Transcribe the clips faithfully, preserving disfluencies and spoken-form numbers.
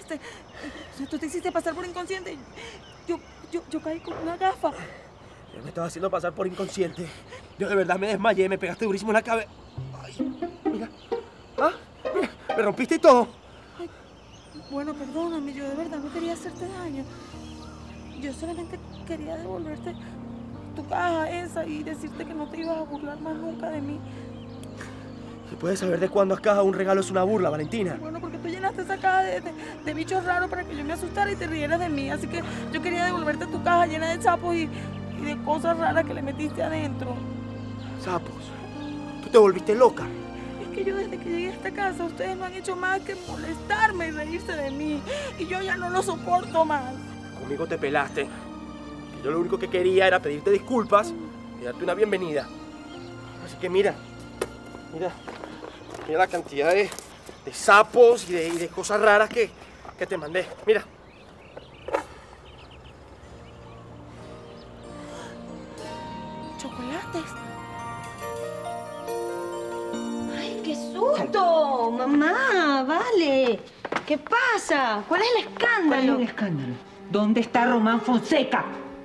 despertaste. Tú te hiciste pasar por inconsciente. Yo, yo, yo caí con una gafa. Yo me estaba haciendo pasar por inconsciente. Yo de verdad me desmayé, me pegaste durísimo en la cabeza. Ay, mira. Ah, mira, me rompiste y todo. Ay, bueno, perdóname, yo de verdad no quería hacerte daño. Yo solamente quería devolverte tu caja esa y decirte que no te ibas a burlar más nunca de mí. ¿Se puede saber de cuándo acá un regalo es una burla, Valentina? Bueno, porque tú llenaste esa caja de, de, de bichos raros para que yo me asustara y te rieras de mí. Así que yo quería devolverte tu caja llena de sapos y, y de cosas raras que le metiste adentro. ¿Sapos? ¿Tú te volviste loca? Es que yo desde que llegué a esta casa, ustedes no han hecho más que molestarme y reírse de mí. Y yo ya no lo soporto más. Conmigo te pelaste. Que yo lo único que quería era pedirte disculpas y darte una bienvenida. Así que mira, mira, mira la cantidad de, de sapos y de, y de cosas raras que, que te mandé. Mira. Chocolates. ¡Ay, qué susto! Mamá, vale. ¿Qué pasa? ¿Cuál es el escándalo? ¿Cuál es el escándalo? ¿Dónde está Román Fonseca?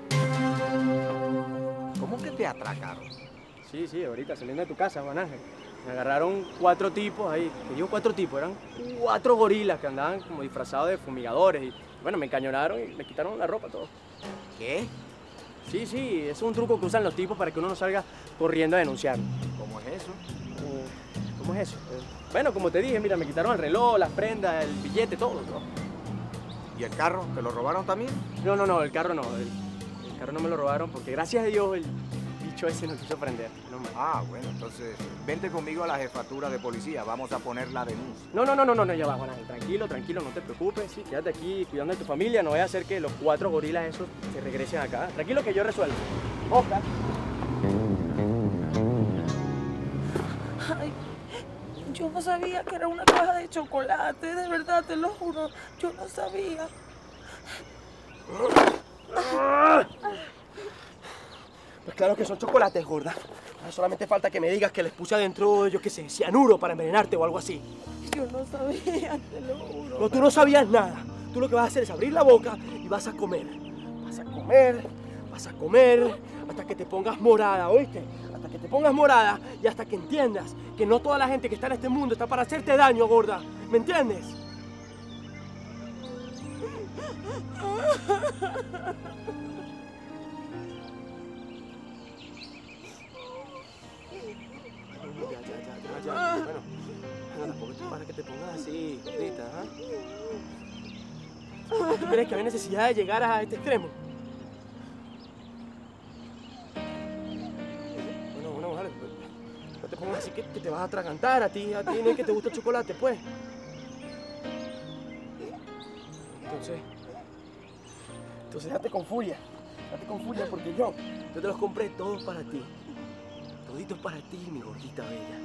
¿Cómo que te atracaron? Sí, sí, ahorita saliendo de tu casa, Juan Ángel. Me agarraron cuatro tipos ahí. Que digo cuatro tipos, eran cuatro gorilas que andaban como disfrazados de fumigadores. Y bueno, me encañonaron y me quitaron la ropa, todo. ¿Qué? Sí, sí, es un truco que usan los tipos para que uno no salga corriendo a denunciar. ¿Cómo es eso? Eh, ¿Cómo es eso? Eh, bueno, como te dije, mira, me quitaron el reloj, las prendas, el billete, todo, todo. ¿Y el carro? ¿Te lo robaron también? No, no, no, el carro no. El, el carro no me lo robaron porque gracias a Dios el bicho ese no quiso prender. No, más. Ah, bueno, entonces vente conmigo a la jefatura de policía. Vamos a poner la denuncia. No, no, no, no, no, no, ya va, Juan Ángel. Tranquilo, tranquilo, no te preocupes. Sí, quédate aquí cuidando de tu familia. No vaya a hacer que los cuatro gorilas esos se regresen acá. Tranquilo que yo resuelvo. Oscar. Ay, yo no sabía que era una caja de chocolate, de verdad, te lo juro. Yo no sabía. Pues claro que son chocolates, gorda. Ahora solamente falta que me digas que les puse adentro, yo qué sé, cianuro para envenenarte o algo así. Yo no sabía, te lo juro. No, tú no sabías nada. Tú lo que vas a hacer es abrir la boca y vas a comer. Vas a comer, vas a comer, hasta que te pongas morada, ¿oíste? Hasta que te pongas morada y hasta que entiendas que no toda la gente que está en este mundo está para hacerte daño, gorda. ¿Me entiendes? Ya, ya, ya, ya, ya. Bueno, no, tampoco es para que te pongas así, gordita, ¿ah? ¿Tú crees que había necesidad de llegar a este extremo? Bueno, bueno, vale. No te pongas así que, que te vas a atragantar. A ti, a ti no es que te gusta el chocolate, pues. Entonces, entonces date con furia. Date con furia porque yo, yo te los compré todos para ti. Toditos para ti, mi gordita bella.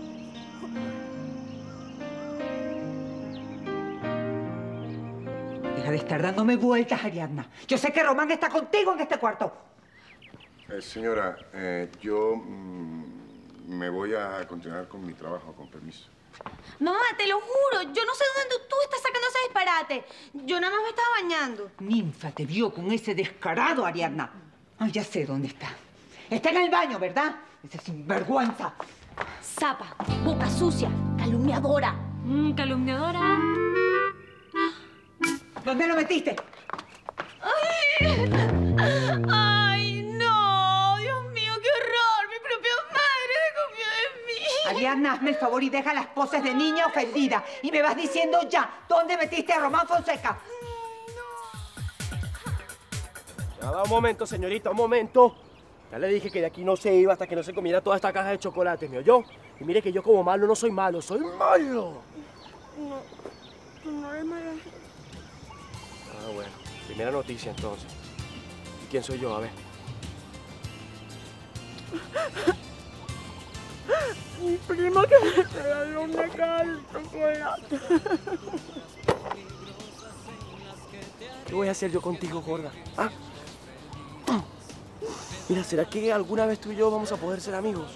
Deja de estar dándome vueltas, Ariadna. Yo sé que Román está contigo en este cuarto. Eh, señora, eh, yo mm, me voy a continuar con mi trabajo, con permiso. Mamá, te lo juro, yo no sé dónde tú estás sacando ese disparate. Yo nada más me estaba bañando. Ninfa te vio con ese descarado, Ariadna. Ay, ya sé dónde está. Está en el baño, ¿verdad? Esa sinvergüenza. Zapa, boca sucia, calumniadora. Mm, calumniadora. ¿Dónde lo metiste? Ay, ay, no, Dios mío, qué horror. Mi propia madre se confió en mí. Ariadna, hazme el favor y deja las poses de niña ofendida. Y me vas diciendo ya, ¿dónde metiste a Román Fonseca? Ya va, un momento, señorita, un momento. Ya le dije que de aquí no se iba hasta que no se comiera toda esta caja de chocolate, ¿me oyó? Y mire que yo como malo no soy malo, soy malo. No, tú no eres mala. Ah, bueno. Primera noticia, entonces. ¿Y quién soy yo? A ver. Mi prima que me regaló una caja de chocolate. ¿Qué voy a hacer yo contigo, gorda? ¿Ah? Mira, ¿será que alguna vez tú y yo vamos a poder ser amigos?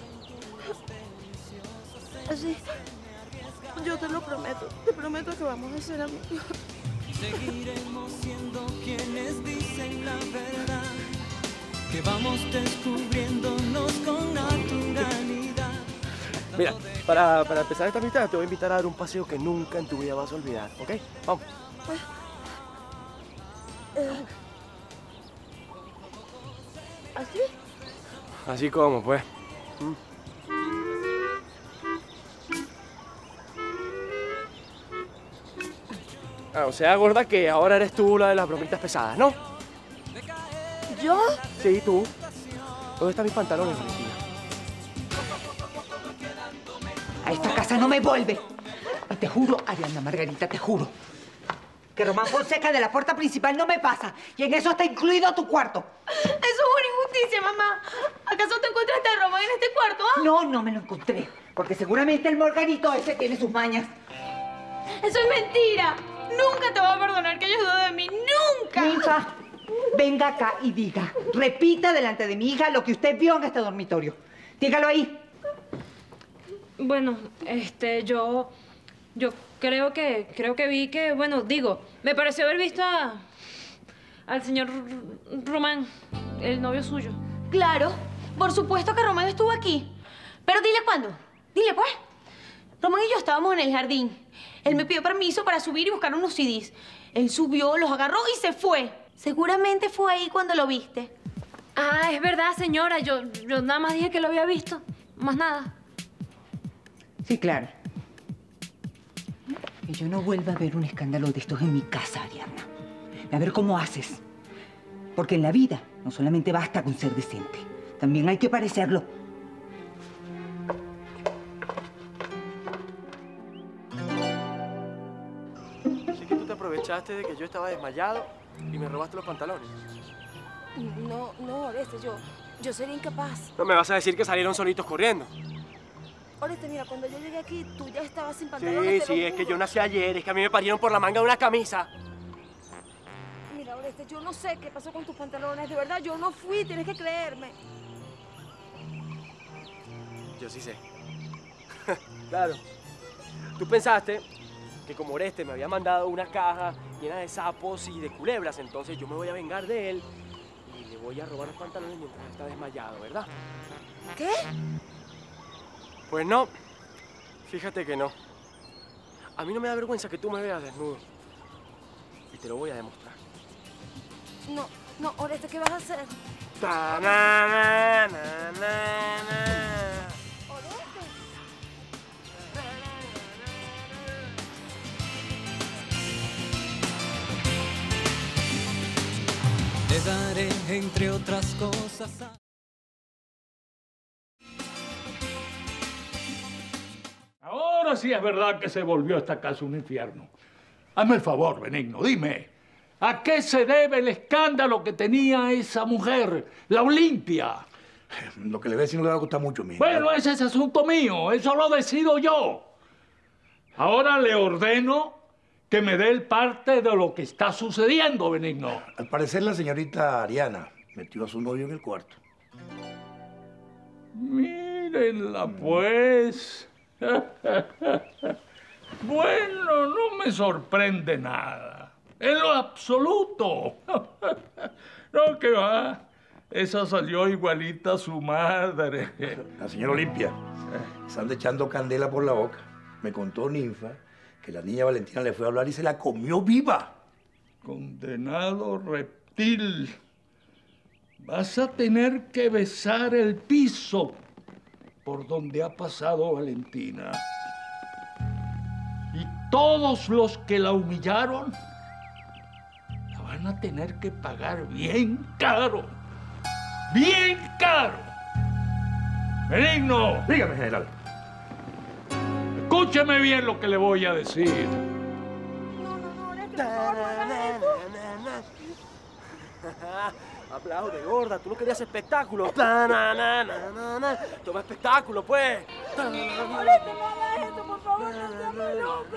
Sí, yo te lo prometo. Te prometo que vamos a ser amigos. Seguiremos siendo quienes dicen la verdad, que vamos descubriéndonos con naturalidad. Mira, para, para empezar esta amistad te voy a invitar a dar un paseo que nunca en tu vida vas a olvidar, ¿ok? Vamos. Eh, ¿Así? Así como, pues. ¿Mm? Ah, o sea, gorda, que ahora eres tú la de las bromitas pesadas, ¿no? ¿Yo? Sí, tú. ¿Dónde están mis pantalones, Valentina? A esta casa no me vuelve. Y te juro, Ariadna Margarita, te juro, que Román Fonseca de la puerta principal no me pasa. Y en eso está incluido tu cuarto. Eso es una injusticia, mamá. ¿Acaso te encontraste a Román en este cuarto, ah? No, no me lo encontré. Porque seguramente el Morganito ese tiene sus mañas. Eso es mentira. Nunca te voy a perdonar que hayas dudado de mí. ¡Nunca! Ninfa, venga acá y diga, repita delante de mi hija lo que usted vio en este dormitorio. Dígalo ahí. Bueno, este, yo... Yo creo que... Creo que vi que... Bueno, digo, me pareció haber visto a... al señor Román, el novio suyo. Claro, por supuesto que Román estuvo aquí. Pero dile cuándo. Dile, pues. Román y yo estábamos en el jardín. Él me pidió permiso para subir y buscar unos C Ds. Él subió, los agarró y se fue. Seguramente fue ahí cuando lo viste. Ah, es verdad, señora. Yo, yo nada más dije que lo había visto. Más nada. Sí, claro. Que yo no vuelva a ver un escándalo de estos en mi casa, Ariadna. A ver cómo haces. Porque en la vida no solamente basta con ser decente. También hay que parecerlo. Así que tú te aprovechaste de que yo estaba desmayado y me robaste los pantalones. No, no, Oreste, yo, yo sería incapaz. No me vas a decir que salieron solitos corriendo. Oreste, mira, cuando yo llegué aquí, tú ya estabas sin Sí, pantalones. sí, es que yo nací ayer, es que a mí me parieron por la manga de una camisa. Mira, Oreste, yo no sé qué pasó con tus pantalones. De verdad, yo no fui, tienes que creerme. Yo sí sé. Claro. Tú pensaste que como Oreste me había mandado una caja llena de sapos y de culebras, entonces yo me voy a vengar de él y le voy a robar los pantalones mientras está desmayado, ¿verdad? ¿Qué? Pues no. Fíjate que no. A mí no me da vergüenza que tú me veas desnudo. Y te lo voy a demostrar. No, no, Oreste, ¿qué vas a hacer? Ta, na, na, na, na, na. Te daré, entre otras cosas... a- Ahora sí es verdad que se volvió esta casa un infierno. Hazme el favor, Benigno, dime, ¿a qué se debe el escándalo que tenía esa mujer, la Olimpia? Lo que le voy a decir no le va a gustar mucho, mi. Bueno, ese es asunto mío, eso lo decido yo. Ahora le ordeno que me dé el parte de lo que está sucediendo, Benigno. Al parecer la señorita Ariana metió a su novio en el cuarto. Mírenla, pues. Bueno, no me sorprende nada. En lo absoluto. No, que va. Esa salió igualita a su madre. La señora Olimpia se anda echando candela por la boca. Me contó Ninfa que la niña Valentina le fue a hablar y se la comió viva. Condenado reptil. Vas a tener que besar el piso por donde ha pasado Valentina. Y todos los que la humillaron la van a tener que pagar bien caro. ¡Bien caro! Benigno. Dígame, general. Escúcheme bien lo que le voy a decir. No, no, no, Oreste, por favor, no hagas esto. Aplaude, gorda, tú no querías espectáculo. Ta, na, na, na, na, na. Toma espectáculo, pues. Ta, na, na, na. Oreste, no hagas esto, por favor, no seas loco.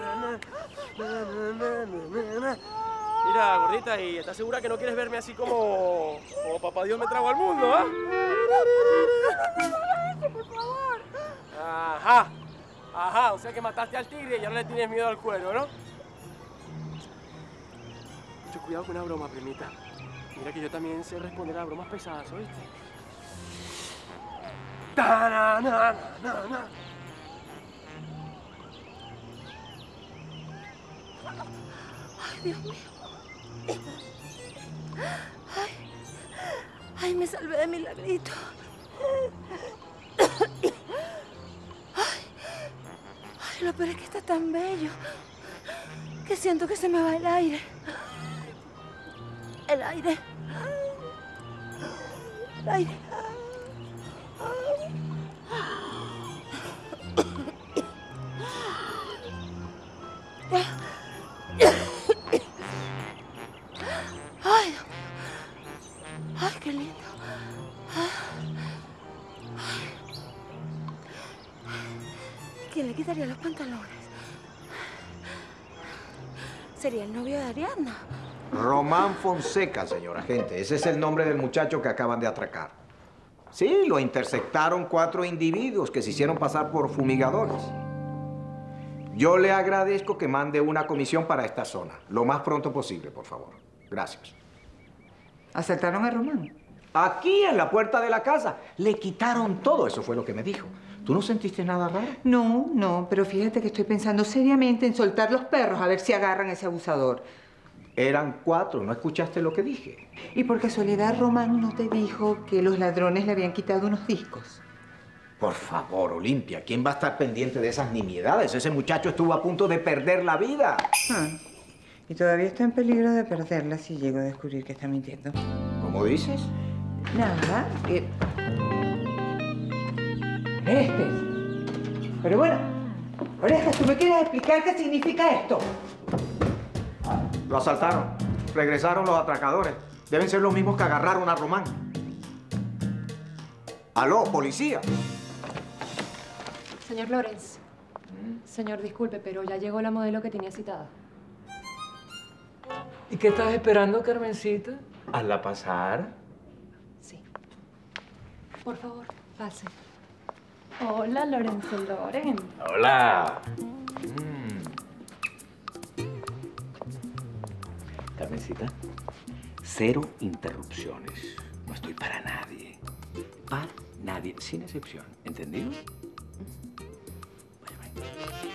Mira, gordita, ¿y estás segura que no quieres verme así como, como papá Dios me trajo al mundo, ah? No hagas esto, por favor. Ajá, ajá, o sea que mataste al tigre y ya no le tienes miedo al cuero, ¿no? Mucho cuidado con una broma, primita. Mira que yo también sé responder a bromas pesadas, ¿oíste? Ta na na na na. Ay, Dios mío. Ay, ay, me salvé de milagrito. Ay, ay, lo peor es que está tan bello que siento que se me va el aire. El aire. El aire. Ay, Dios mío. Ay, qué lindo. ¿Quién le quitaría los pantalones? Sería el novio de Ariadna. Román Fonseca, señor agente. Ese es el nombre del muchacho que acaban de atracar. Sí, lo interceptaron cuatro individuos que se hicieron pasar por fumigadores. Yo le agradezco que mande una comisión para esta zona. Lo más pronto posible, por favor. Gracias. ¿Asaltaron a Román? Aquí, en la puerta de la casa. Le quitaron todo. Eso fue lo que me dijo. ¿Tú no sentiste nada raro? No, no, pero fíjate que estoy pensando seriamente en soltar los perros a ver si agarran a ese abusador. Eran cuatro. ¿No escuchaste lo que dije? ¿Y por casualidad Román no te dijo que los ladrones le habían quitado unos discos? Por favor, Olimpia, ¿quién va a estar pendiente de esas nimiedades? Ese muchacho estuvo a punto de perder la vida. Ah, y todavía está en peligro de perderla si llego a descubrir que está mintiendo. ¿Cómo dices? Nada, que... Orestes. Pero bueno, Orestes, ¿tú me quieres explicar qué significa esto? Lo asaltaron. Regresaron los atracadores. Deben ser los mismos que agarraron a Román. ¡Aló, policía! Señor Lorenz. Señor, disculpe, pero ya llegó la modelo que tenía citada. ¿Y qué estás esperando, Carmencita? ¿Hazla pasar? Sí. Por favor, pase. Hola, Lorenzo Loren. Hola. Mm. Carmencita, cero interrupciones. No estoy para nadie. Para nadie, sin excepción. ¿Entendido? Vaya, vaya.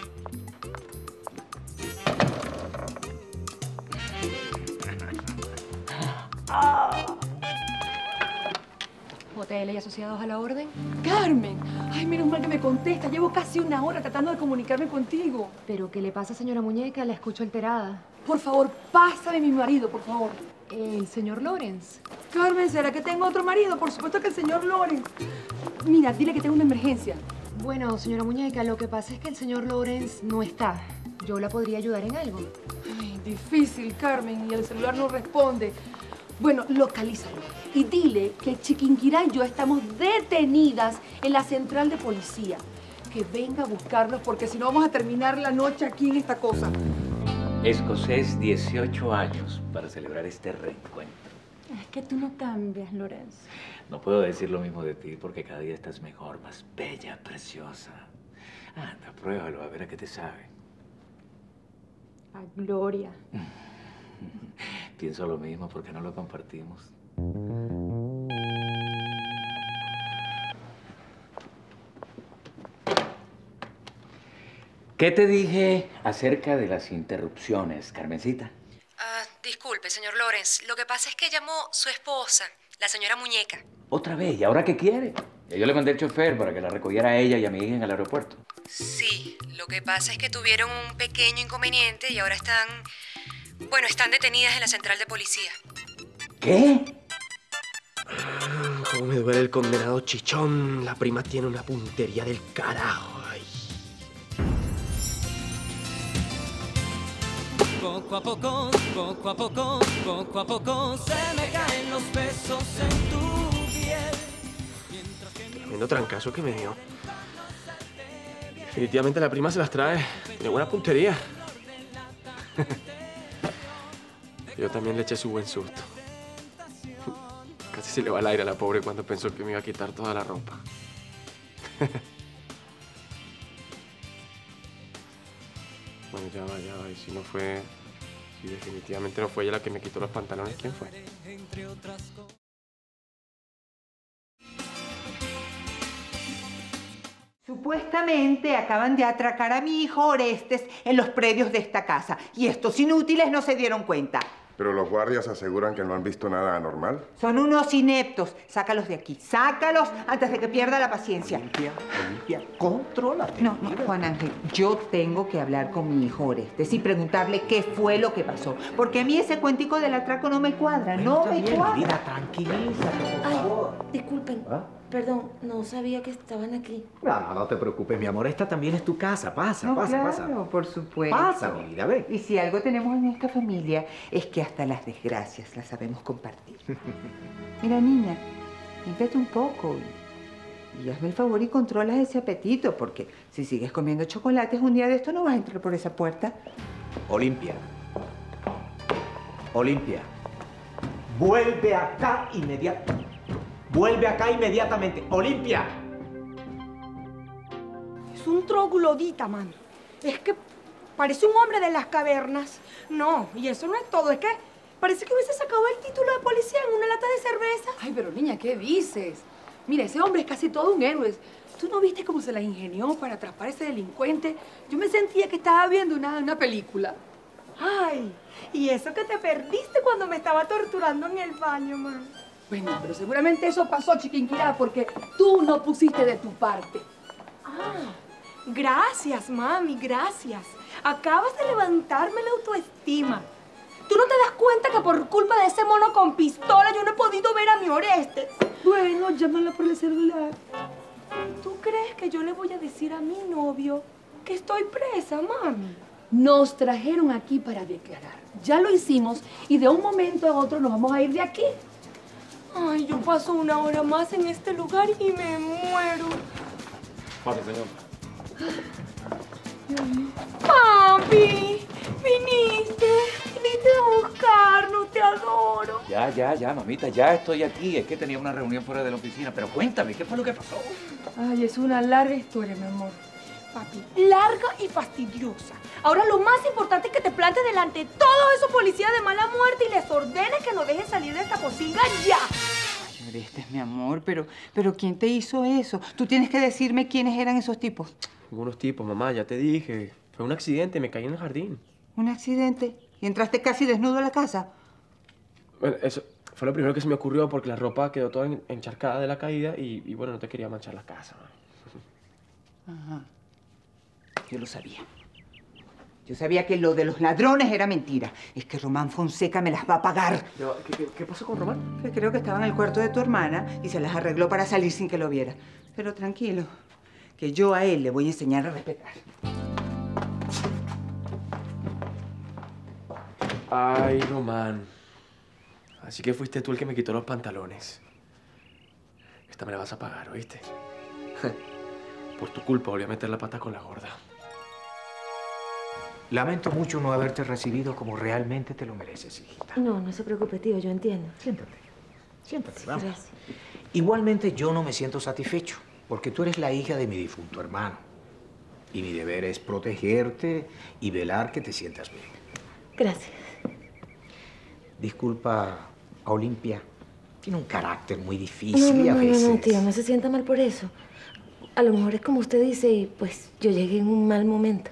Hotel y asociados a la orden. Carmen, ay, menos mal que me contesta. Llevo casi una hora tratando de comunicarme contigo. ¿Pero qué le pasa, señora Muñeca? La escucho alterada. Por favor, pásame a mi marido, por favor. El señor Lorenz. Carmen, ¿será que tengo otro marido? Por supuesto que el señor Lorenz. Mira, dile que tengo una emergencia. Bueno, señora Muñeca, lo que pasa es que el señor Lorenz no está. ¿Yo la podría ayudar en algo? Ay, difícil, Carmen, y el celular no responde. Bueno, localízalo y dile que Chiquinquirá y yo estamos detenidas en la central de policía. Que venga a buscarnos porque si no vamos a terminar la noche aquí en esta cosa. Escocés, dieciocho años para celebrar este reencuentro. Es que tú no cambias, Lorenzo. No puedo decir lo mismo de ti porque cada día estás mejor, más bella, preciosa. Anda, pruébalo, a ver a qué te sabe. A Gloria. Pienso lo mismo porque no lo compartimos. ¿Qué te dije acerca de las interrupciones, Carmencita? Ah, disculpe, señor Lorenz. Lo que pasa es que llamó su esposa, la señora Muñeca. Otra vez, ¿y ahora qué quiere? Yo le mandé el chofer para que la recogiera a ella y a mi hija en el aeropuerto. Sí, lo que pasa es que tuvieron un pequeño inconveniente y ahora están... Bueno, están detenidas en la central de policía. ¿Qué? Cómo me duele el condenado chichón. La prima tiene una puntería del carajo. Ay. Poco a poco, poco a poco, poco a poco se me caen los besos en tu piel. Tremendo trancazo que me dio. Definitivamente la prima se las trae. Tiene buena puntería. Yo también le eché su buen susto. Casi se le va el aire a la pobre cuando pensó que me iba a quitar toda la ropa. Bueno, ya va, ya va. Y si no fue... Y definitivamente no fue ella la que me quitó los pantalones. ¿Quién fue? Supuestamente acaban de atracar a mi hijo Orestes en los predios de esta casa. Y estos inútiles no se dieron cuenta. Pero los guardias aseguran que no han visto nada anormal. Son unos ineptos. Sácalos de aquí. Sácalos antes de que pierda la paciencia. Olimpia, Olimpia, contrólate. No, no, Juan Ángel, yo tengo que hablar con mi hijo Orestes y preguntarle qué fue lo que pasó. Porque a mí ese cuentico del atraco no me cuadra, no me bien, cuadra. mi vida, tranquilízate, por Ay, favor. disculpen. ¿Ah? Perdón, no sabía que estaban aquí. No, no, no te preocupes, mi amor. Esta también es tu casa. Pasa, No, pasa, claro, pasa. por supuesto. Pasa, mi vida, ven. Y si algo tenemos en esta familia es que hasta las desgracias las sabemos compartir. Mira, niña, límpiate un poco y, y hazme el favor y controlas ese apetito, porque si sigues comiendo chocolates un día de esto no vas a entrar por esa puerta. Olimpia. Olimpia. Vuelve acá inmediatamente. Vuelve acá inmediatamente. Olimpia. Es un troglodita, mami. Es que parece un hombre de las cavernas. No, y eso no es todo. Es que parece que hubiese sacado el título de policía en una lata de cerveza. Ay, pero niña, ¿qué dices? Mira, ese hombre es casi todo un héroe. ¿Tú no viste cómo se la ingenió para atrapar a ese delincuente? Yo me sentía que estaba viendo una, una película. Ay, y eso que te perdiste cuando me estaba torturando en el baño, mami. Bueno, pero seguramente eso pasó, Chiquinquirá, porque tú no pusiste de tu parte. Ah, gracias, mami, gracias. Acabas de levantarme la autoestima. ¿Tú no te das cuenta que por culpa de ese mono con pistola yo no he podido ver a mi Orestes? Bueno, llámala por el celular. ¿Tú crees que yo le voy a decir a mi novio que estoy presa, mami? Nos trajeron aquí para declarar. Ya lo hicimos y de un momento a otro nos vamos a ir de aquí. Ay, yo paso una hora más en este lugar y me muero. Pase, señor. Papi, viniste, viniste a buscarnos, te adoro. Ya, ya, ya, mamita, ya estoy aquí. Es que tenía una reunión fuera de la oficina. Pero cuéntame, ¿qué fue lo que pasó? Ay, es una larga historia, mi amor. Papi, larga y fastidiosa. Ahora lo más importante es que te plantes delante de todos esos policías de mala muerte y les ordenes que nos dejen salir de esta posilga ya. Ay, Orestes, mi amor, pero, pero ¿quién te hizo eso? Tú tienes que decirme quiénes eran esos tipos. Algunos tipos, mamá, ya te dije. Fue un accidente, me caí en el jardín. ¿Un accidente? ¿Y entraste casi desnudo a la casa? Bueno, eso fue lo primero que se me ocurrió porque la ropa quedó toda en- encharcada de la caída y, y bueno, no te quería manchar la casa. Ajá. Yo lo sabía. Yo sabía que lo de los ladrones era mentira. Es que Román Fonseca me las va a pagar. ¿Qué, qué, qué pasó con Román? Que creo que estaba en el cuarto de tu hermana y se las arregló para salir sin que lo viera. Pero tranquilo, que yo a él le voy a enseñar a respetar. Ay, Román. Así que fuiste tú el que me quitó los pantalones. Esta me la vas a pagar, ¿oíste? Por tu culpa volví a meter la pata con la gorda. Lamento mucho no haberte recibido como realmente te lo mereces, hijita. No, no se preocupe, tío, yo entiendo. Siéntate. Siéntate, Sí, vamos. gracias. Igualmente yo no me siento satisfecho, porque tú eres la hija de mi difunto hermano. Y mi deber es protegerte y velar que te sientas bien. Gracias. Disculpa a Olimpia. Tiene un carácter muy difícil No, y a no, no, veces... no, tío, no se sienta mal por eso. A lo mejor es como usted dice y pues yo llegué en un mal momento.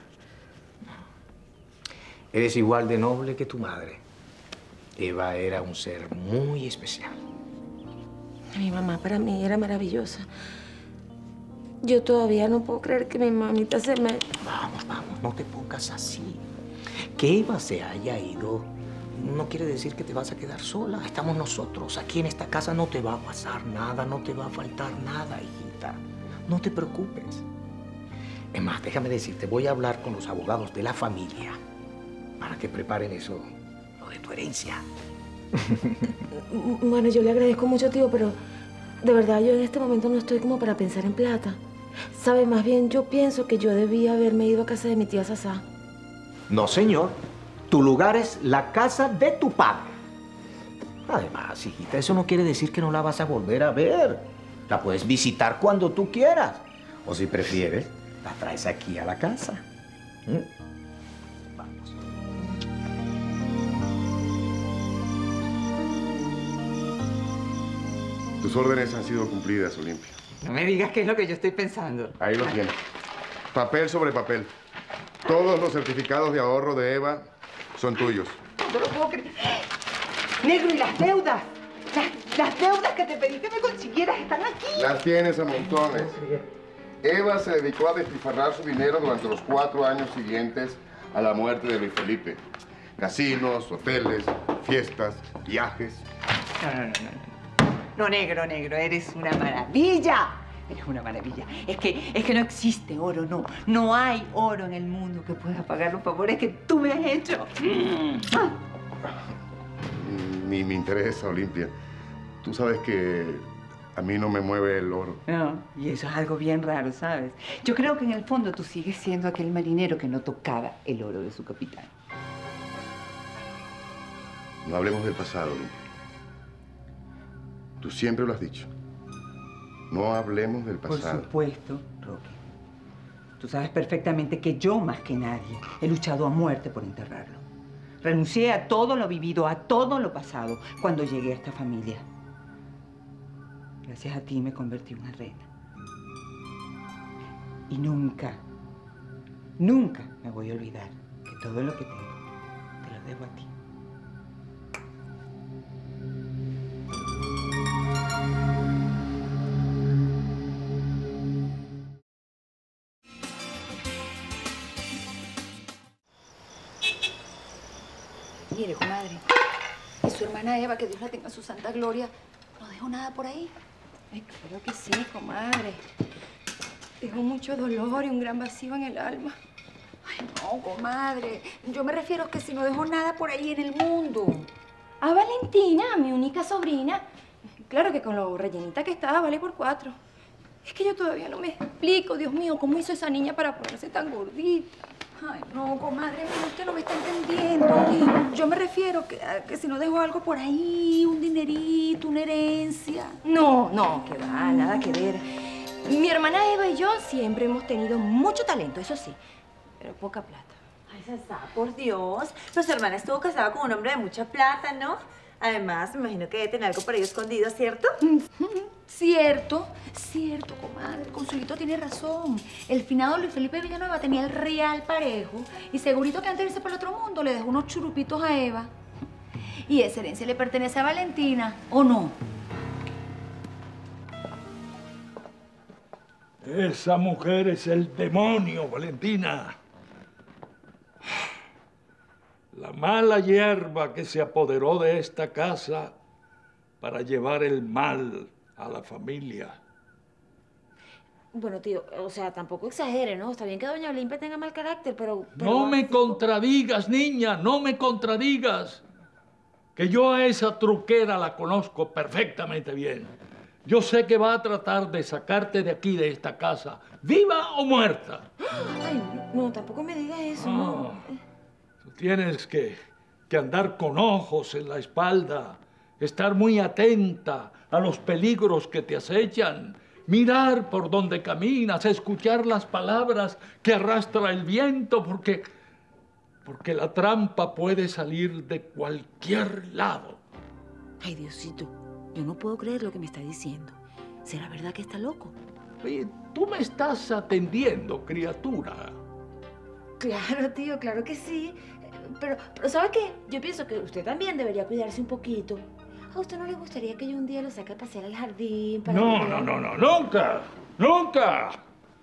Eres igual de noble que tu madre. Eva era un ser muy especial. Mi mamá para mí era maravillosa. Yo todavía no puedo creer que mi mamita se me... Vamos, vamos, no te pongas así. Que Eva se haya ido no quiere decir que te vas a quedar sola. Estamos nosotros. Aquí en esta casa no te va a pasar nada, no te va a faltar nada, hijita. No te preocupes. Es más, déjame decirte, voy a hablar con los abogados de la familia para que preparen eso, lo de tu herencia. Bueno, yo le agradezco mucho, tío, pero de verdad yo en este momento no estoy como para pensar en plata. ¿Sabe? Más bien yo pienso que yo debía haberme ido a casa de mi tía Sasá. No, señor. Tu lugar es la casa de tu padre. Además, hijita, eso no quiere decir que no la vas a volver a ver. La puedes visitar cuando tú quieras. O si prefieres, la traes aquí a la casa. ¿Mm? Vamos. Tus órdenes han sido cumplidas, Olimpia. No me digas qué es lo que yo estoy pensando. Ahí lo tienes. Papel sobre papel. Todos los certificados de ahorro de Eva son tuyos. No lo puedo creer. Negro, ¿y las deudas? Las, las deudas que te pedí que me consiguieras están aquí. Las tienes a montones. Eva se dedicó a despilfarrar su dinero durante los cuatro años siguientes a la muerte de Luis Felipe. Casinos, hoteles, fiestas, viajes. No, no, no, no. No, negro, negro, eres una maravilla. Eres una maravilla. Es que, es que no existe oro, no. No hay oro en el mundo que pueda pagar los favores que tú me has hecho. Ah. Ni me interesa, Olimpia. Tú sabes que a mí no me mueve el oro. No, y eso es algo bien raro, ¿sabes? Yo creo que en el fondo tú sigues siendo aquel marinero que no tocaba el oro de su capitán. No hablemos del pasado, Olimpia. Tú siempre lo has dicho. No hablemos del pasado. Por supuesto, Roque. Tú sabes perfectamente que yo, más que nadie, he luchado a muerte por enterrarlo. Renuncié a todo lo vivido, a todo lo pasado, cuando llegué a esta familia. Gracias a ti me convertí en una reina. Y nunca, nunca me voy a olvidar que todo lo que tengo te lo debo a ti. Mire, comadre, y su hermana Eva, que Dios la tenga en su santa gloria, ¿no dejó nada por ahí? Ay, claro que sí, comadre. Dejó mucho dolor y un gran vacío en el alma. Ay, no, comadre. Yo me refiero a que si no dejó nada por ahí en el mundo. A Valentina, mi única sobrina. Claro que con lo rellenita que estaba, vale por cuatro. Es que yo todavía no me explico, Dios mío, cómo hizo esa niña para ponerse tan gordita. Ay, no, comadre, usted no me está entendiendo. Yo me refiero que, a que si no dejó algo por ahí, un dinerito, una herencia. No, no, que va, nada que ver. Mi hermana Eva y yo siempre hemos tenido mucho talento, eso sí, pero poca plata. Ay, Sasá, por Dios. Pero su hermana estuvo casada con un hombre de mucha plata, ¿no? Además, me imagino que debe tener algo por ahí escondido, ¿cierto? Cierto, cierto, comadre. Consuelito tiene razón. El finado Luis Felipe Villanueva tenía el real parejo y segurito que antes de irse para el otro mundo le dejó unos churupitos a Eva. Y esa herencia le pertenece a Valentina, ¿o no? Esa mujer es el demonio, Valentina. La mala hierba que se apoderó de esta casa para llevar el mal a la familia. Bueno, tío, o sea, tampoco exagere, ¿no? Está bien que doña Olimpia tenga mal carácter, pero... pero... No me contradigas, niña, no me contradigas. Que yo a esa truquera la conozco perfectamente bien. Yo sé que va a tratar de sacarte de aquí, de esta casa, viva o muerta. Ay, no, tampoco me digas eso, no. no. Tú tienes que, que andar con ojos en la espalda, estar muy atenta a los peligros que te acechan, mirar por donde caminas, escuchar las palabras que arrastra el viento, porque, porque la trampa puede salir de cualquier lado. Ay, Diosito, yo no puedo creer lo que me está diciendo. ¿Será verdad que está loco? Oye, tú me estás atendiendo, criatura. Claro, tío, claro que sí. Pero, pero ¿sabe qué? Yo pienso que usted también debería cuidarse un poquito. ¿A usted no le gustaría que yo un día lo saque a pasear al jardín para... No, no, no, no, nunca, nunca.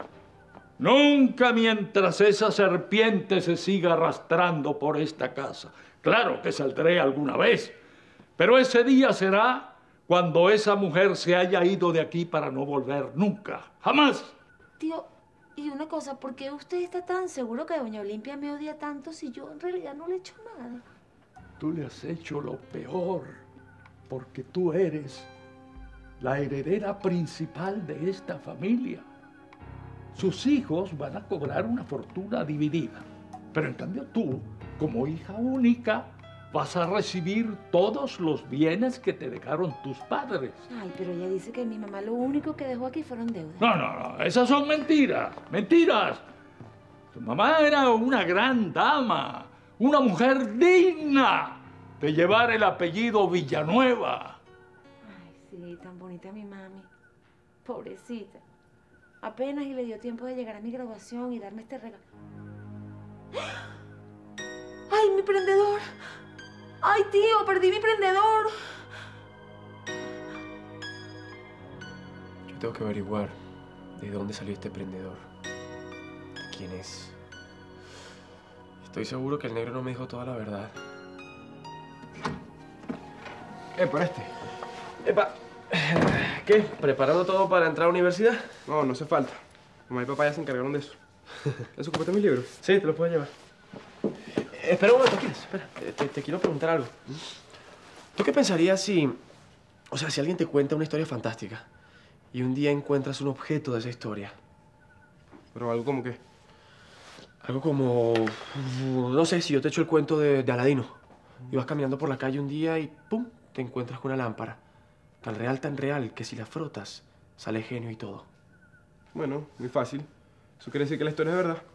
Nunca mientras esa serpiente se siga arrastrando por esta casa. Claro que saldré alguna vez, pero ese día será cuando esa mujer se haya ido de aquí para no volver nunca, jamás. Tío, y una cosa, ¿por qué usted está tan seguro que doña Olimpia me odia tanto si yo en realidad no le he hecho nada? Tú le has hecho lo peor, porque tú eres la heredera principal de esta familia. Sus hijos van a cobrar una fortuna dividida, pero en cambio tú, como hija única, vas a recibir todos los bienes que te dejaron tus padres. Ay, pero ella dice que mi mamá lo único que dejó aquí fueron deudas. No, no, no, esas son mentiras, mentiras. Tu mamá era una gran dama, una mujer digna de llevar el apellido Villanueva. Ay, sí, Sí, tan bonita mi mami. Pobrecita. Apenas y le dio tiempo de llegar a mi graduación y darme este regalo. ¡Ay, mi prendedor! ¡Ay, tío, perdí mi prendedor! Yo tengo que averiguar de dónde salió este prendedor. ¿De quién es? Estoy seguro que el negro no me dijo toda la verdad. Epa, este. Epa. ¿Qué? ¿Preparando todo para entrar a la universidad? No, no hace falta. Mamá y papá ya se encargaron de eso. ¿Eso compraste mis libros? Sí, te los puedes llevar. Eh, espera un momento, ¿quieres? Espera, te, te quiero preguntar algo. ¿Tú qué pensarías si... O sea, si alguien te cuenta una historia fantástica y un día encuentras un objeto de esa historia? ¿Pero algo como qué? Algo como... No sé, si yo te echo el cuento de, de Aladino. Y vas caminando por la calle un día y ¡pum! Te encuentras con una lámpara. Tan real, tan real, que si la frotas, sale genio y todo. Bueno, muy fácil. Eso quiere decir que la historia es verdad.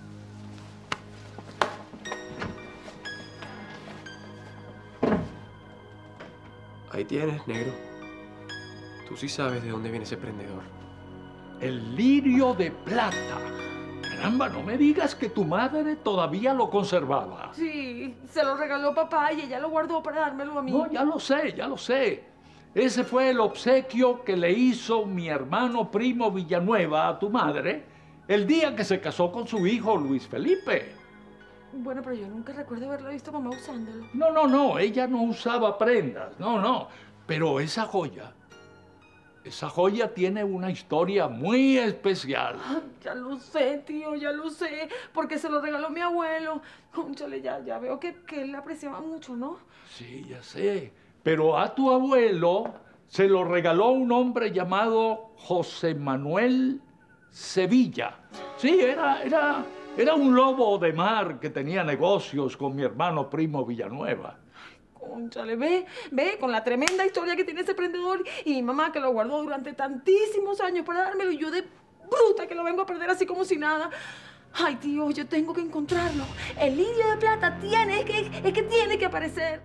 Ahí tienes, negro. Tú sí sabes de dónde viene ese prendedor. El lirio de plata. Caramba, no me digas que tu madre todavía lo conservaba. Sí, se lo regaló papá y ella lo guardó para dármelo a mí. No, ya lo sé, ya lo sé. Ese fue el obsequio que le hizo mi hermano primo Villanueva a tu madre el día que se casó con su hijo Luis Felipe. Bueno, pero yo nunca recuerdo haberla visto a mamá usándolo. No, no, no, ella no usaba prendas, no, no. Pero esa joya, esa joya tiene una historia muy especial. Ay, ya lo sé, tío, ya lo sé. Porque se lo regaló mi abuelo. Cónchale, ya, ya veo que, que él la apreciaba mucho, ¿no? Sí, ya sé. Pero a tu abuelo se lo regaló un hombre llamado José Manuel Sevilla. Sí, era, era, era un lobo de mar que tenía negocios con mi hermano primo Villanueva. Cónchale, ve, ve, con la tremenda historia que tiene ese prendedor y mi mamá que lo guardó durante tantísimos años para dármelo y yo de bruta que lo vengo a perder así como si nada. Ay, tío, yo tengo que encontrarlo. El lirio de plata tiene, es que, es que tiene que aparecer.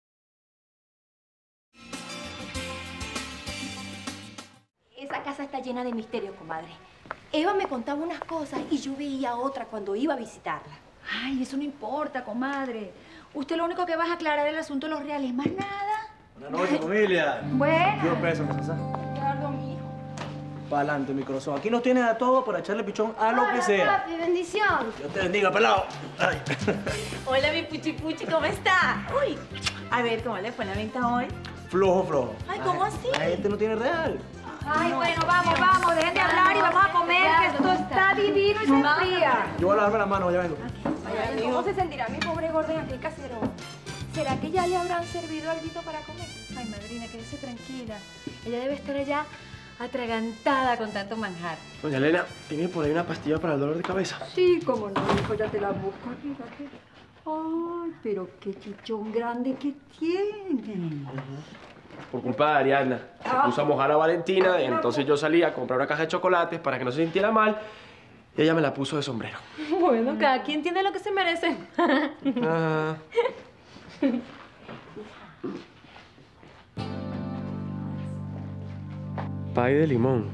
Esa casa está llena de misterios, comadre. Eva me contaba unas cosas y yo veía otra cuando iba a visitarla. Ay, eso no importa, comadre. Usted lo único que va a aclarar el asunto de los reales, más nada. Buenas noches, familia. Buenas. Yo peso, ¿me sasa? Gerardo, mi hijo. Para adelante, mi corazón. Aquí nos tienes a todos para echarle pichón a lo que sea. Papi, bendición. Dios te bendiga, pelado. Ay. Hola, mi puchi puchi, ¿cómo está? Uy, a ver, ¿cómo le fue la venta hoy? Flojo, flojo. Ay, ¿cómo así? La gente no tiene real. Ay, bueno, vamos, vamos, dejen de hablar y vamos a comer, que esto está divino y se enfría. Yo voy a lavarme las manos, ya vengo. Ay, ¿cómo se sentirá mi pobre gorda en aquel caserón? ¿Será que ya le habrán servido algo para comer? Ay, madrina, quédese tranquila. Ella debe estar allá atragantada con tanto manjar. Doña Elena, ¿tiene por ahí una pastilla para el dolor de cabeza? Sí, cómo no, hijo, ya te la busco. Fíjate. Ay, pero qué chichón grande que tiene. Por culpa de Ariadna. Se puso a mojar a Valentina y entonces yo salí a comprar una caja de chocolates para que no se sintiera mal y ella me la puso de sombrero. Bueno, cada quien tiene lo que se merece. Ah. Pay de limón.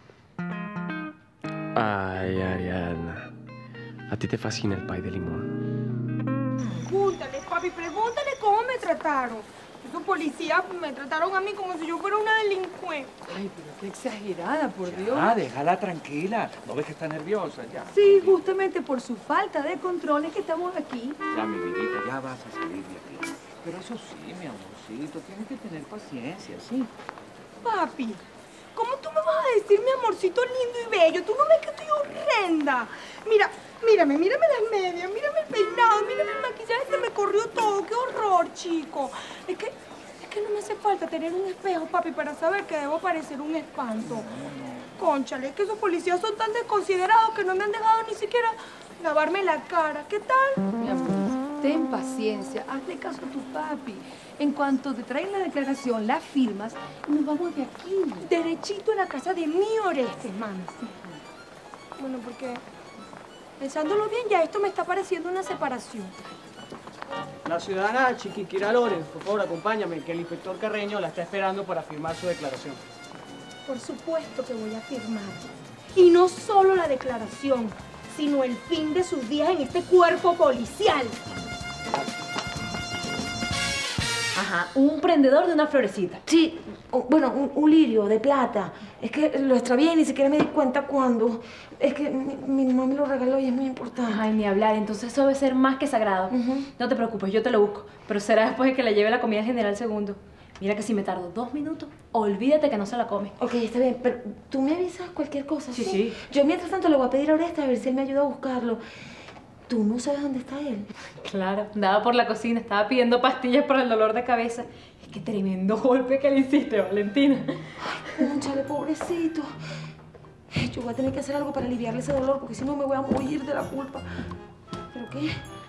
Ay, Ariadna. A ti te fascina el pay de limón. Pregúntale, papi, pregúntale cómo me trataron. Esos policías me trataron a mí como si yo fuera una delincuente. Ay, pero qué exagerada, por Dios. Ah, déjala tranquila. ¿No ves que está nerviosa ya? Sí, justamente por su falta de control es que estamos aquí. Ya, mi vidita, ya vas a salir de aquí. Pero eso sí, mi amorcito, tienes que tener paciencia, ¿sí? Papi, ¿cómo tú me vas a decir mi amorcito lindo y bello? ¿Tú no ves que estoy horrenda? Mira, mírame, mírame las medias, mírame el peinado, mírame el maquillaje, se me corrió todo. ¡Qué horror, chico! Es que, es que no me hace falta tener un espejo, papi, para saber que debo parecer un espanto. Cónchale, es que esos policías son tan desconsiderados que no me han dejado ni siquiera lavarme la cara. ¿Qué tal? Mi amor, ten paciencia, hazle caso a tu papi. En cuanto te traen la declaración, la firmas y nos vamos de aquí. Derechito a la casa de mi Orestes, mami. Bueno, porque pensándolo bien, ya esto me está pareciendo una separación. La ciudadana Chiquinquirá Lorenz, por favor, acompáñame, que el inspector Carreño la está esperando para firmar su declaración. Por supuesto que voy a firmar. Y no solo la declaración, sino el fin de sus días en este cuerpo policial. Ajá, un prendedor de una florecita. Sí, o- bueno, un, un lirio de plata. Es que lo extravié y ni siquiera me di cuenta cuándo. Es que mi, mi mamá me lo regaló y es muy importante. Ay, ni hablar, entonces eso debe ser más que sagrado. No te preocupes, yo te lo busco. Pero será después de que le lleve la comida al general segundo. Mira que si me tardo dos minutos, olvídate que no se la come. Ok, está bien, pero tú me avisas cualquier cosa, ¿sí? Sí, sí. Yo mientras tanto le voy a pedir a Oreste a ver si él me ayuda a buscarlo. ¿Tú no sabes dónde está él? Claro, andaba por la cocina, estaba pidiendo pastillas para el dolor de cabeza. Es que tremendo golpe que le hiciste, Valentina. Ay, cónchale, pobrecito. Yo voy a tener que hacer algo para aliviarle ese dolor, porque si no me voy a morir de la culpa. ¿Pero qué?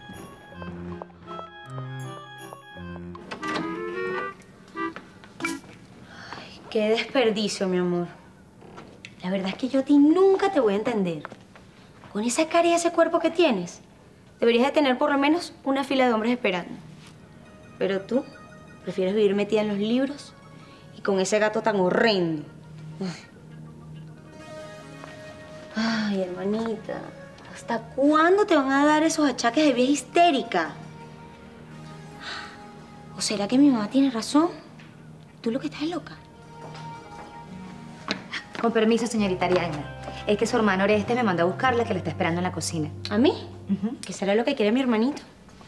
Qué desperdicio, mi amor. La verdad es que yo a ti nunca te voy a entender. Con esa cara y ese cuerpo que tienes, deberías de tener por lo menos una fila de hombres esperando. Pero tú prefieres vivir metida en los libros y con ese gato tan horrendo. Ay, Ay, hermanita, ¿hasta cuándo te van a dar esos achaques de vieja histérica? ¿O será que mi mamá tiene razón? ¿Tú lo que estás loca? Con permiso, señorita Ariadna. Es que su hermano Oreste me mandó a buscarla, que la está esperando en la cocina. ¿A mí? ¿Qué será lo que quiere mi hermanito?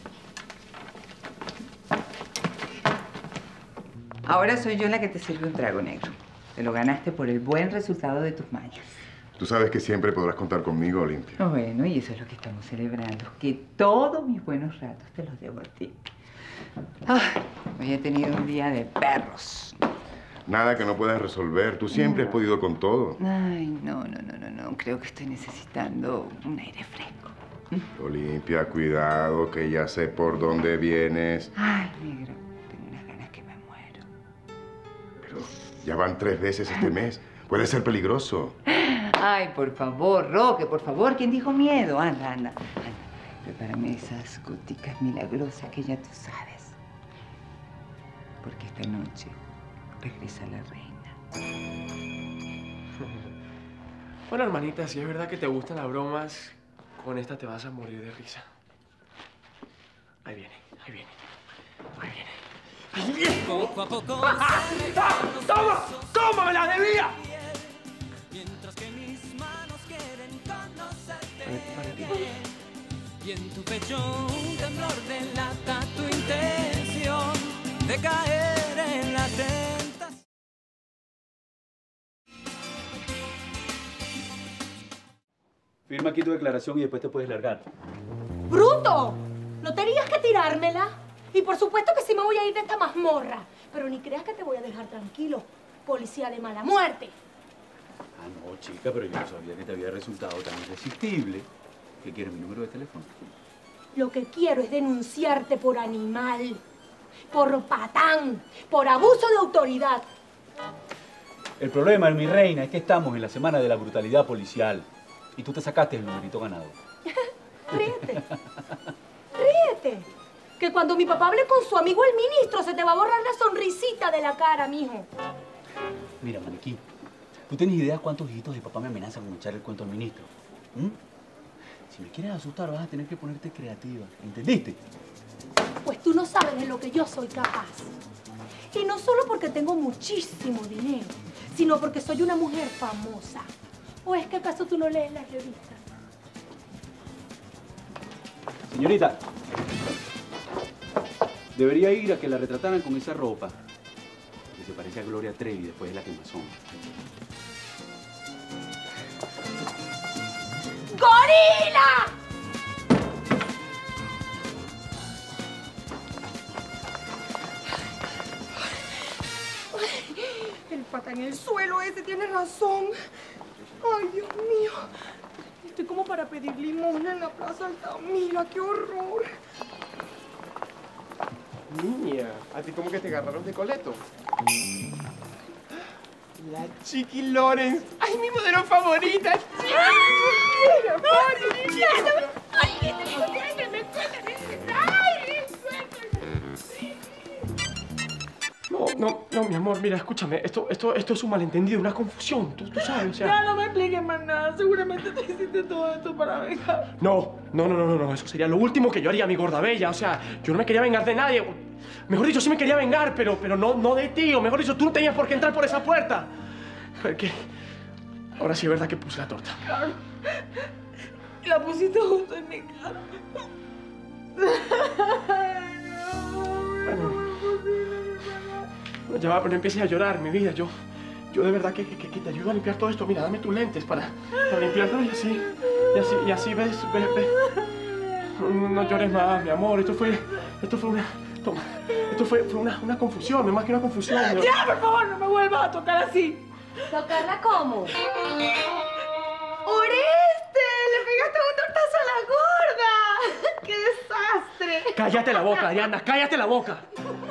Ahora soy yo la que te sirve un trago negro. Te lo ganaste por el buen resultado de tus mallas. Tú sabes que siempre podrás contar conmigo, Olimpia. Bueno, y eso es lo que estamos celebrando. Que todos mis buenos ratos te los debo a ti. Ah, hoy he tenido un día de perros. Nada que no puedas resolver. Tú siempre has podido con todo. Ay, no, no, no, no, no. Creo que estoy necesitando un aire fresco. Olimpia, cuidado, que ya sé por dónde vienes. Ay, negro, tengo unas ganas que me muero. Pero ya van tres veces este mes. Puede ser peligroso. Ay, por favor, Roque, por favor. ¿Quién dijo miedo? Anda, anda, anda. Prepárame esas goticas milagrosas que ya tú sabes. Porque esta noche regresa la reina. Bueno, hermanita, si es verdad que te gustan las bromas, con esta te vas a morir de risa. Ahí viene, ahí viene, ahí viene. ¡Ahí viene! Poco a poco. ¡Toma! ¡Toma, me la debía! Mientras que mis manos quieren conocerte bien. Y en tu pecho un temblor delata tu intención de caer en la tentación. Firma aquí tu declaración y después te puedes largar. ¡Bruto! ¿No tenías que tirármela? Y por supuesto que sí me voy a ir de esta mazmorra. Pero ni creas que te voy a dejar tranquilo, policía de mala muerte. Ah, no, chica, pero yo no sabía que te había resultado tan irresistible. ¿Qué quieres, mi número de teléfono? Lo que quiero es denunciarte por animal, por patán, por abuso de autoridad. El problema, mi reina, es que estamos en la semana de la brutalidad policial. Y tú te sacaste el numerito ganador. Ríete, ríete. Que cuando mi papá hable con su amigo el ministro, se te va a borrar la sonrisita de la cara, mijo. Mira, maniquí, ¿tú tienes idea cuántos hijitos de papá me amenazan con echar el cuento al ministro? ¿Mm? Si me quieres asustar, vas a tener que ponerte creativa. ¿Entendiste? Pues tú no sabes de lo que yo soy capaz. Y no solo porque tengo muchísimo dinero, sino porque soy una mujer famosa. ¿O es que acaso tú no lees las revistas? Señorita, debería ir a que la retrataran con esa ropa. Que se parece a Gloria Trevi después de la quemazón. ¡Gorila! El pata en el suelo ese tiene razón. Ay, Dios mío. Estoy como para pedir limosna en la Plaza Altamira. ¡Qué horror! Niña, ¿a ti cómo que te agarraron de coleto? La Chiqui Lorenz. ¡Ay, mi modelo favorita! ¡Chiqui! ¡Ay, ¡Ay, que te que me cuentan! ¡Ay! no, no, mi amor, mira, escúchame. Esto, esto, esto es un malentendido, una confusión. Tú, tú sabes, o sea... Ya no me expliques más nada. Seguramente te hiciste todo esto para vengar. No, no, no, no, no, no. Eso sería lo último que yo haría, mi gorda bella. O sea, yo no me quería vengar de nadie. Mejor dicho, sí me quería vengar, pero, pero no, no de ti. O mejor dicho, tú no tenías por qué entrar por esa puerta. Porque ahora sí es verdad que puse la torta. Claro. La pusiste justo en mi cara. Bueno, no, ya va, pero no empieces a llorar, mi vida. Yo, yo de verdad que, que, que te ayudo a limpiar todo esto. Mira, dame tus lentes para, para limpiarlo y así, y así, y así ves, ves, ves. No, no llores más, mi amor. Esto fue, esto fue una, toma, esto fue, fue una, una confusión, no más que una confusión. ¿No? Ya, por favor, no me vuelvas a tocar así. ¿Tocarla cómo? ¡Oreste! ¡Le pegaste un tortazo a la gorda! ¡Qué desastre! Cállate la boca, Ariana, cállate la boca.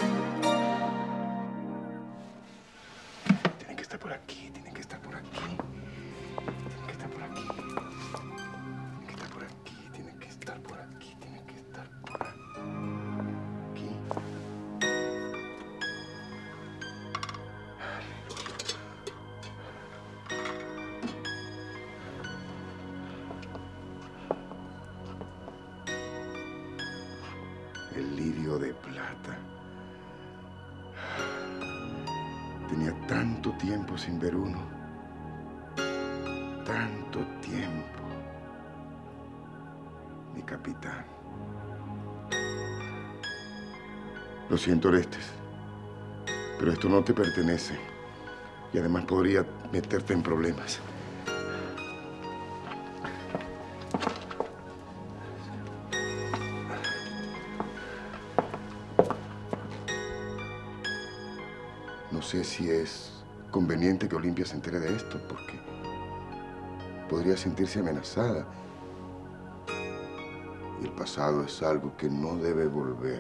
Tienen que estar por aquí, tienen que estar por aquí. Tienen que estar por aquí. Tienen que estar por aquí, tienen que estar por aquí, tienen que estar por aquí. El lirio de plata. Tenía tanto tiempo sin ver uno. Tanto tiempo. Mi capitán. Lo siento, Orestes, pero esto no te pertenece. Y además podría meterte en problemas. No sé si es conveniente que Olimpia se entere de esto, porque podría sentirse amenazada. Y el pasado es algo que no debe volver.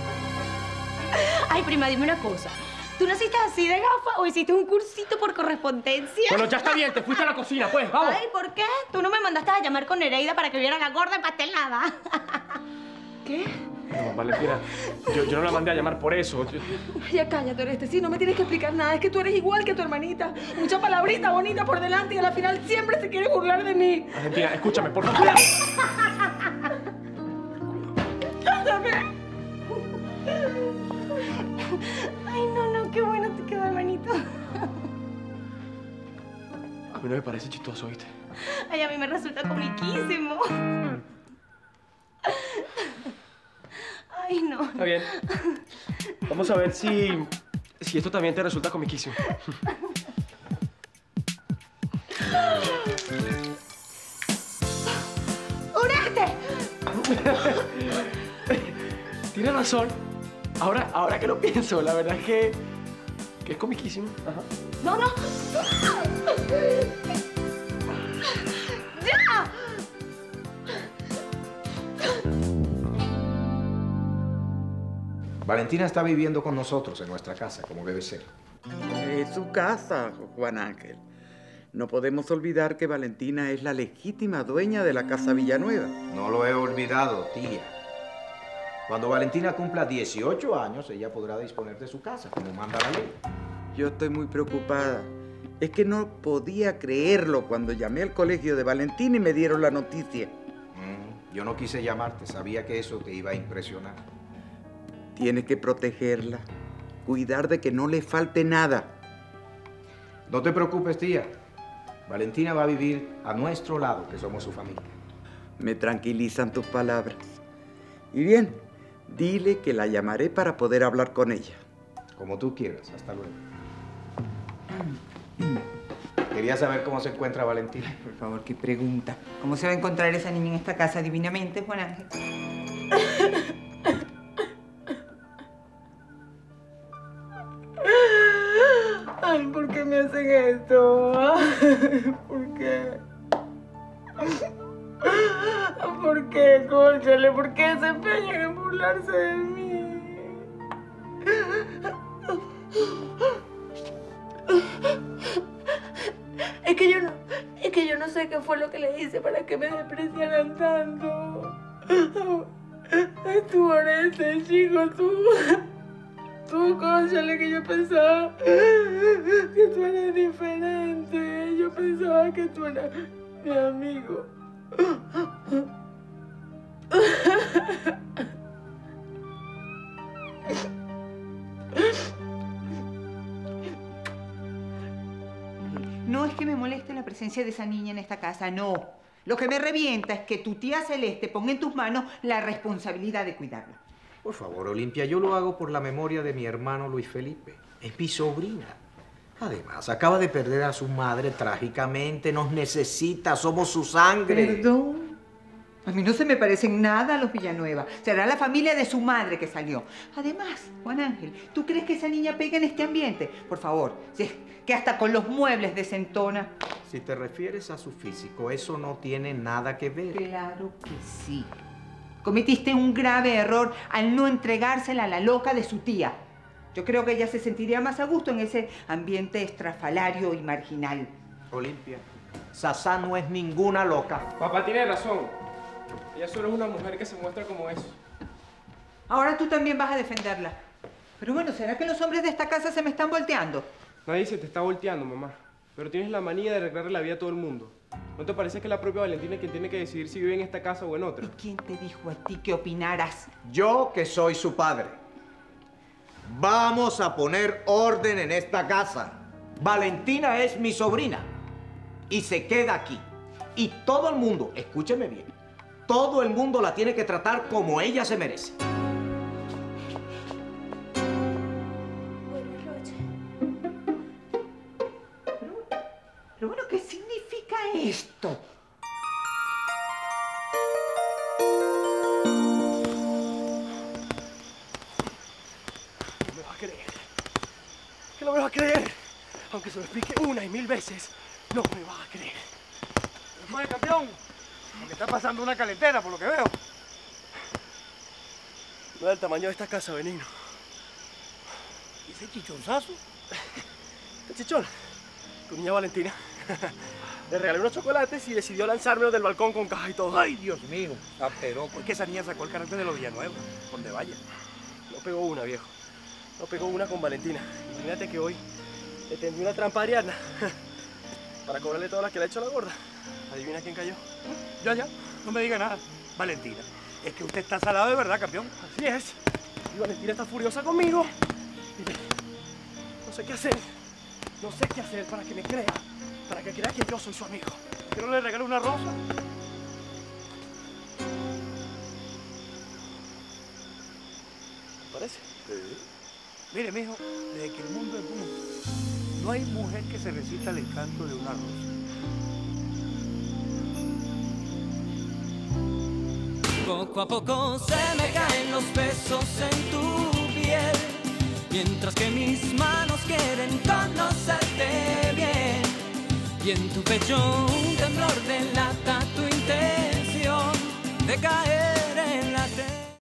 Ay, prima, dime una cosa. ¿Tú naciste así de gafa o hiciste un cursito por correspondencia? Bueno, ya está bien, te fuiste a la cocina, pues, vamos. Ay, ¿por qué? Tú no me mandaste a llamar con Nereida para que viera la gorda empastelada. ¿Qué? No, Valentina, yo, yo no la mandé a llamar por eso. Yo... Ya cállate, Oreste. Sí, no me tienes que explicar nada. Es que tú eres igual que tu hermanita. Mucha palabrita bonita por delante y a la final siempre se quiere burlar de mí. Valentina, escúchame, por favor. ¡Cállate! Ay, no, no, qué bueno te quedó, hermanito. A mí no me parece chistoso, ¿viste? Ay, a mí me resulta comiquísimo. Ay, no. Está bien. Vamos a ver si, si esto también te resulta comiquísimo. ¡Oreste! Tienes razón. Ahora, ahora que lo pienso, la verdad es que, que es comiquísimo. Ajá. No, no. ¡Ya! Valentina está viviendo con nosotros en nuestra casa, como debe ser. Es su casa, Juan Ángel. No podemos olvidar que Valentina es la legítima dueña de la Casa Villanueva. No lo he olvidado, tía. Cuando Valentina cumpla dieciocho años, ella podrá disponer de su casa, como manda la ley. Yo estoy muy preocupada. Es que no podía creerlo cuando llamé al colegio de Valentina y me dieron la noticia. Mm, yo no quise llamarte, sabía que eso te iba a impresionar. Tiene que protegerla, cuidar de que no le falte nada. No te preocupes, tía. Valentina va a vivir a nuestro lado, que somos su familia. Me tranquilizan tus palabras. Y bien, dile que la llamaré para poder hablar con ella. Como tú quieras. Hasta luego. Quería saber cómo se encuentra Valentina. Por favor, qué pregunta. ¿Cómo se va a encontrar esa niña en esta casa divinamente, Juan Ángel? Ay, ¿por qué me hacen esto? ¿Por qué? ¿Por qué, cónchale? ¿Por qué se empeñan en burlarse de mí? Es que yo no, es que yo no sé qué fue lo que le hice para que me despreciaran tanto. Tú, Oreste, chico, tú. tú, cónchale, que yo pensaba que tú eres diferente. Yo pensaba que tú eras mi amigo. No es que me moleste la presencia de esa niña en esta casa, no. Lo que me revienta es que tu tía Celeste ponga en tus manos la responsabilidad de cuidarla. Por favor, Olimpia, yo lo hago por la memoria de mi hermano Luis Felipe. Es mi sobrina. Además, acaba de perder a su madre trágicamente. Nos necesita, somos su sangre. Perdón. A mí no se me parecen nada a los Villanueva. Será la familia de su madre que salió. Además, Juan Ángel, ¿tú crees que esa niña pega en este ambiente? Por favor, si es que hasta con los muebles desentona. Si te refieres a su físico, eso no tiene nada que ver. Claro que sí. Cometiste un grave error al no entregársela a la loca de su tía. Yo creo que ella se sentiría más a gusto en ese ambiente estrafalario y marginal. Olimpia, Sasá no es ninguna loca. Papá tiene razón. Ella solo es una mujer que se muestra como es. Ahora tú también vas a defenderla. Pero bueno, ¿será que los hombres de esta casa se me están volteando? Nadie se te está volteando, mamá. Pero tienes la manía de arreglarle la vida a todo el mundo. ¿No te parece que es la propia Valentina quien tiene que decidir si vive en esta casa o en otra? ¿Y quién te dijo a ti que opinaras? Yo, que soy su padre. Vamos a poner orden en esta casa. Valentina es mi sobrina y se queda aquí. Y todo el mundo, escúcheme bien, todo el mundo la tiene que tratar como ella se merece. Buenas noches. Pero bueno, ¿qué significa esto? No me vas a creer. Que no me vas a creer. Aunque se lo explique una y mil veces, no me vas a creer. Oye, campeón, porque está pasando una calentera, por lo que veo. No es del tamaño de esta casa, Benigno. ¿Y ese chichonzazo? ¿Este chichón? Tu niña Valentina. Le regalé unos chocolates y decidió lanzármelos del balcón con caja y todo. Ay, Dios mío. Ah, pero ¿por qué esa niña sacó el carácter de los Villanueva? Donde vaya. No pegó una, viejo. No pegó una con Valentina. Imagínate que hoy le tendí una trampa a Ariadna para cobrarle todas las que le ha hecho la gorda. ¿Adivina quién cayó? Ya, ya. No me diga nada. Valentina, es que usted está salado de verdad, campeón. Así es. Y Valentina está furiosa conmigo. Mire, no sé qué hacer. No sé qué hacer para que me crea. Para que crea que yo soy su amigo. ¿Por qué no le regalo una rosa? ¿Parece? Sí. Mire, mijo, desde que el mundo es mundo, no hay mujer que se resista al encanto de una rosa. Poco a poco se me caen los besos en tu piel, mientras que mis manos quieren conocerte bien. Y en tu pecho un temblor delata tu intención de caer.